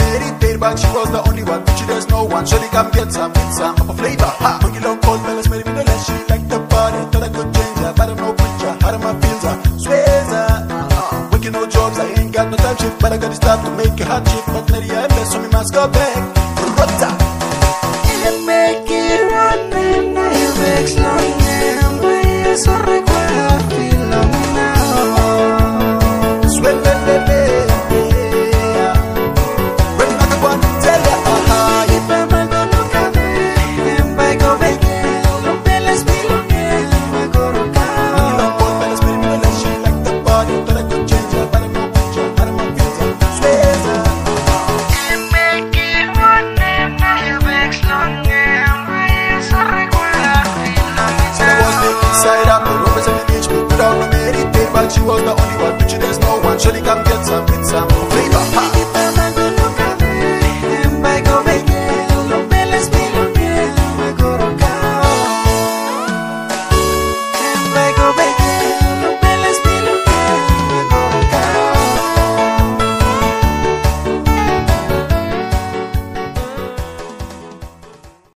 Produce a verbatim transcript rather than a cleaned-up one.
meditate, but she was the only one. She there's no one. Shawty come get some, get some of a flavor. Ha! Boogie long cold fellas, maybe no less. She like the party, thought I could change her, but I'm no preacher. How do my feels her? Swears her. Uh-huh. Working no jobs, I ain't got no time shift, but I got the stuff to make a hot shift. But now the M S, so me must go back. Rota. And make it run and I vex long and we so recuerda feel long now. Sweat, let, let, let. She was the only one, bitch, there's no one. Surely come get